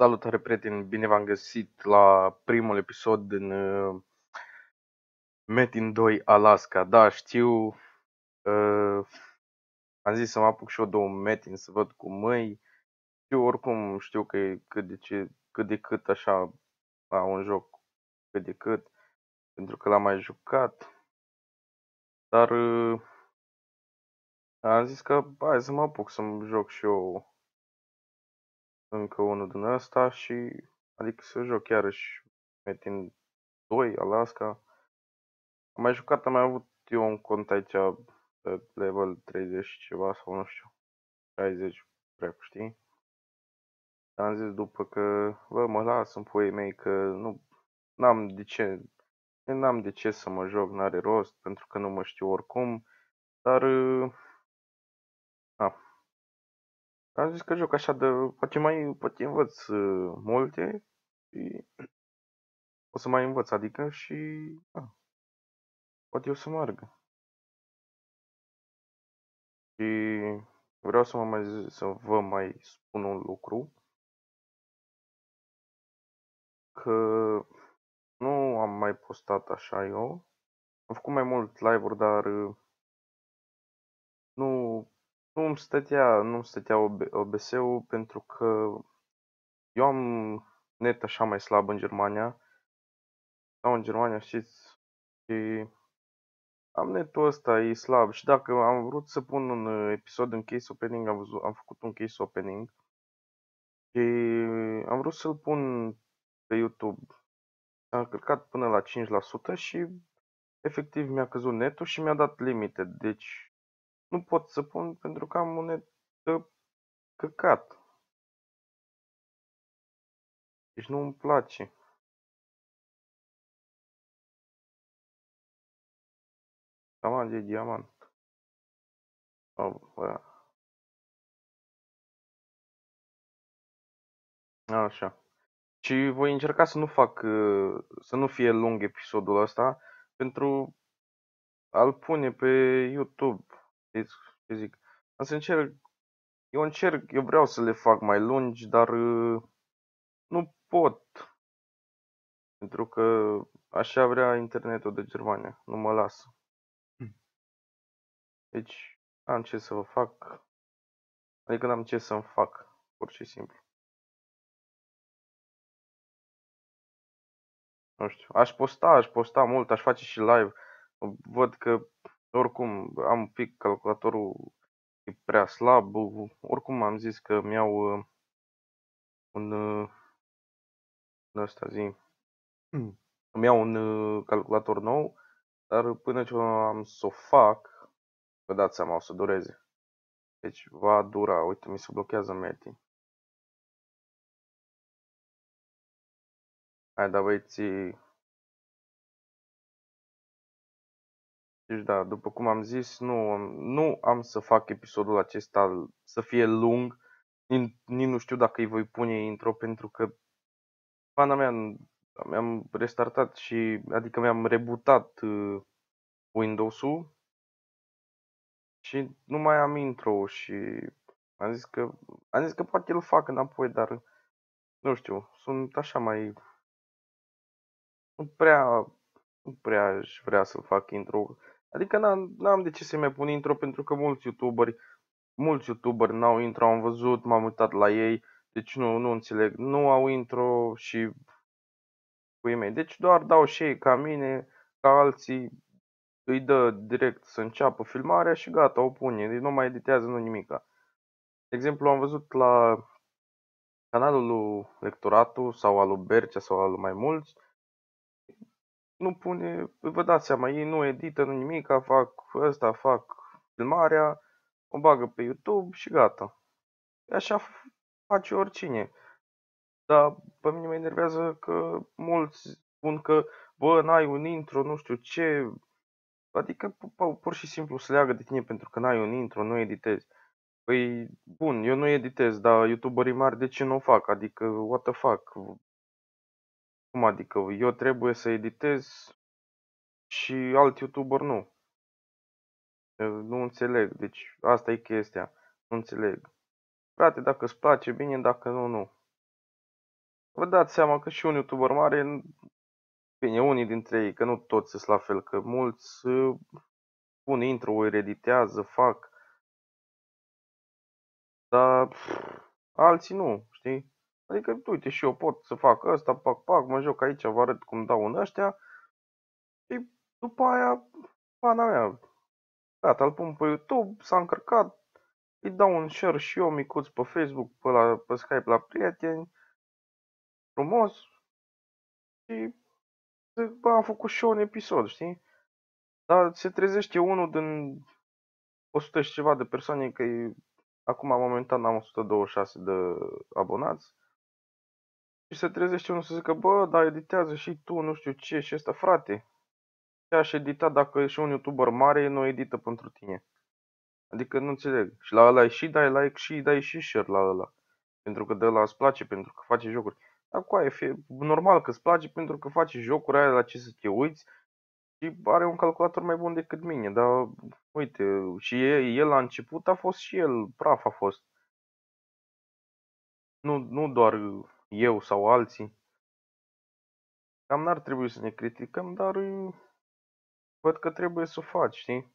Salutare prieteni, bine v-am găsit la primul episod din Metin 2 Alaska. Da, știu, am zis să mă apuc și eu de un Metin să văd cum e. Știu că e cât de cât așa, un joc cât de cât, pentru că l-am mai jucat. Dar am zis că hai să mă apuc să-mi joc și eu încă unul din ăsta adică să joc iarăși Metin 2 Alaska. Am mai jucat, am mai avut eu un cont aici pe level 30 și ceva sau nu știu, 60, cred, știi? Dar am zis după că, bă, mă las în puii mei că n-am de ce, n-am de ce să mă joc, n-are rost, pentru că nu mă știu oricum, dar, na, am zis că joc așa de, poate învăț multe și o să mai învăț, adică și, poate o să meargă. Și vreau să vă mai spun un lucru, că nu am mai postat așa eu. Am făcut mai mult live-uri, dar nu, nu îmi stătea OBS-ul pentru că eu am net așa mai slab în Germania. Sau în Germania, știți, și am netul ăsta, e slab. Și dacă am vrut să pun un episod în case opening, am făcut un case opening și am vrut să-l pun pe YouTube. Am călcat până la 5% și efectiv mi-a căzut netul și mi-a dat limite. Deci nu pot să pun pentru că am un net de căcat. Deci nu îmi place. Diamant de diamant. Oh, bă. Așa. Și voi încerca să nu fac, să nu fie lung episodul ăsta pentru a-l pune pe YouTube. Știți ce zic? Am să încerc, eu vreau să le fac mai lungi, dar nu pot. Pentru că așa vrea internetul de Germania. Nu mă lasă. Deci am ce să vă fac. Adică n-am ce să-mi fac. Pur și simplu. Nu știu. Aș posta mult, aș face și live. Văd că oricum am un pic calculatorul e prea slab. Oricum am zis că mi-au un ăsta zi. Îmi iau un calculator nou, dar până ce am să o fac, vă dați seama, o să dureze. Deci va dura. Uite, mi se blochează Meti. Hai, da, băieți. Deci da, după cum am zis, nu am să fac episodul acesta să fie lung. Nici nu știu dacă îi voi pune intro pentru că pana mea mi-am restartat adică mi-am rebootat Windows-ul și nu mai am intro și am zis că poate îl fac înapoi, dar nu știu, sunt așa mai nu prea nu prea aș vrea să fac intro. Adică n-am de ce să mai pun intro pentru că mulți youtuberi n-au intro, am văzut, m-am uitat la ei, deci nu înțeleg, nu au intro și puii mei. Deci doar dau și ei ca mine, ca alții, îi dă direct să înceapă filmarea și gata, o pune, deci nu mai editează, nu nimica. De exemplu, am văzut la canalul lui Lectoratul sau al lui Bercea sau al lui mai mulți, nu pune, vă dați seama, ei nu edită, nu nimica, fac filmarea, o bagă pe YouTube și gata. Așa face oricine. Dar pe mine mă enervează că mulți spun că, bă, n-ai un intro, nu știu ce. Adică pur și simplu se leagă de tine pentru că n-ai un intro, nu editezi. Păi, bun, eu nu editez, dar youtuberii mari de ce nu o fac? Adică, what the fuck? Cum adică? Eu trebuie să editez și alt youtuber nu. Eu nu înțeleg. Deci, asta e chestia. Nu înțeleg. Frate, dacă îți place, bine, dacă nu, nu. vă dați seama că și un YouTuber mare, bine, unii dintre ei, că nu toți sunt la fel, că mulți pun intro, îi editează, fac, dar alții nu, știi? Adică, uite, și eu pot să fac asta, pac, mă joc aici, vă arăt cum dau în ăștia și după aia, pana mea, gata, îl pun pe YouTube, s-a încărcat, îi dau un share și eu micuț pe Facebook, pe Skype la prieteni, frumos și zic, bă, am făcut și eu un episod, știi? Dar se trezește unul din 100 și ceva de persoane, că acum momentan am 126 de abonați, și se trezește unul să zică, bă, dar editează și tu, nu știu ce, și ăsta, frate, ce-aș edita dacă e și un YouTuber mare, nu edită pentru tine. Adică nu înțeleg. Și la ăla și dai like și dai și share la ăla. Pentru că de ăla îți place, pentru că face jocuri. Dar cu aia e normal că îți place pentru că face jocuri, aia la ce să te uiți și are un calculator mai bun decât mine. Dar uite, și el la început a fost și el, praf a fost. Nu doar eu sau alții. Cam n-ar trebui să ne criticăm, dar văd că trebuie să o faci, știi?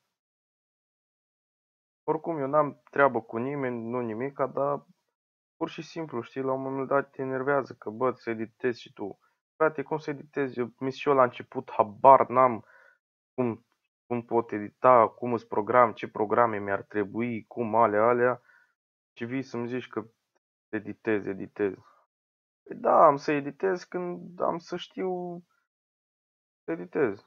Oricum, eu n-am treabă cu nimeni, nu nimica, dar pur și simplu, știi, la un moment dat te enervează că, bă, să editezi și tu. Frate, cum să editezi? Eu, și eu la început habar n-am cum pot edita, cum îți program, ce programe mi-ar trebui, cum alea, și vii să-mi zici că editez. Păi da, am să editez când am să știu să editez.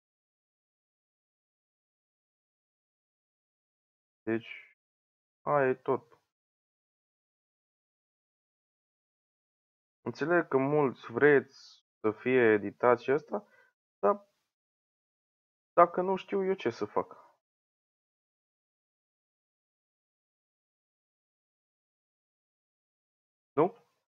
Deci, aia e tot. Înțeleg că mulți vreți să fie editat și asta, dar dacă nu știu eu ce să fac. Nu?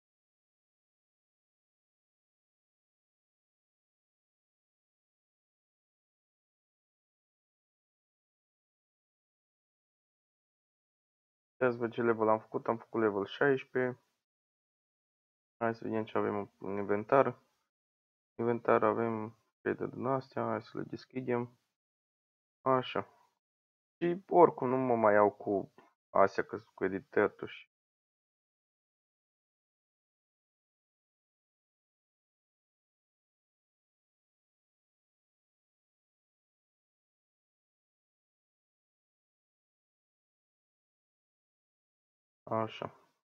Ia să văd ce level am făcut level 16. Hai să vedem ce avem în inventar. Inventar avem crede din astea, hai să le deschidem. Așa. Și oricum nu mă mai iau cu astea că sunt cu editatul și... Așa.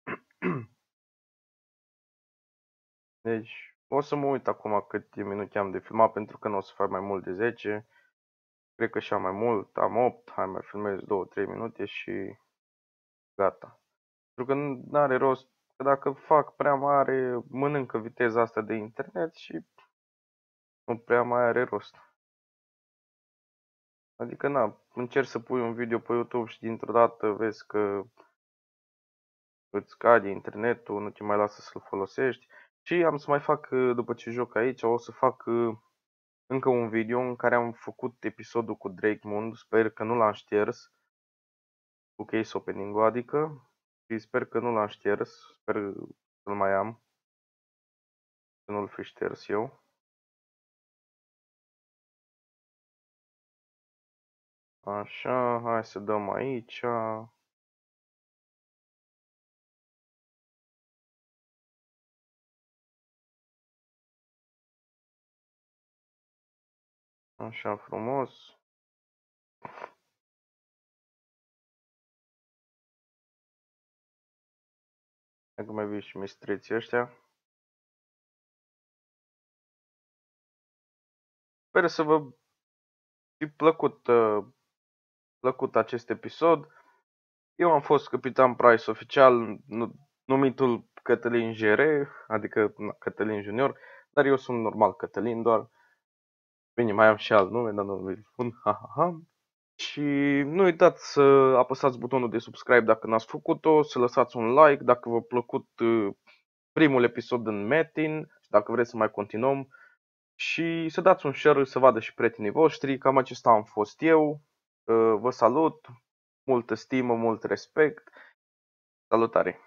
Deci, o să mă uit acum câte minute am de filmat, pentru că nu o să fac mai mult de 10. Cred că și am mai mult, am 8, hai mai filmez 2-3 minute și gata. Pentru că nu are rost, că dacă fac prea mare, mănâncă viteza asta de internet și nu prea mai are rost. Adică, na, încerci să pui un video pe YouTube și dintr-o dată vezi că îți scade internetul, nu te mai lasă să-l folosești. Și am să mai fac, după ce joc aici, o să fac încă un video în care am făcut episodul cu Drake Mund. Sper că nu l-am șters, cu case opening-ul, adică. Și sper că nu l-am șters, sper să-l mai am, să nu-l fi șters eu. Așa, hai să dăm aici. Așa frumos. Dacă mai vin și mistreții ăștia. Sper să vă fi plăcut acest episod. Eu am fost Capitan Price oficial, numitul Cătălin GR, adică Cătălin Junior, dar eu sunt normal Cătălin doar. Bine, mai am și alt nume, dar nu îl spun, ha, ha, ha. Și nu uitați să apăsați butonul de subscribe dacă n-ați făcut-o, să lăsați un like dacă v-a plăcut primul episod din Metin și dacă vreți să mai continuăm. Și să dați un share să vadă și prietenii voștri. Cam acesta am fost eu. Vă salut, multă stimă, mult respect. Salutare!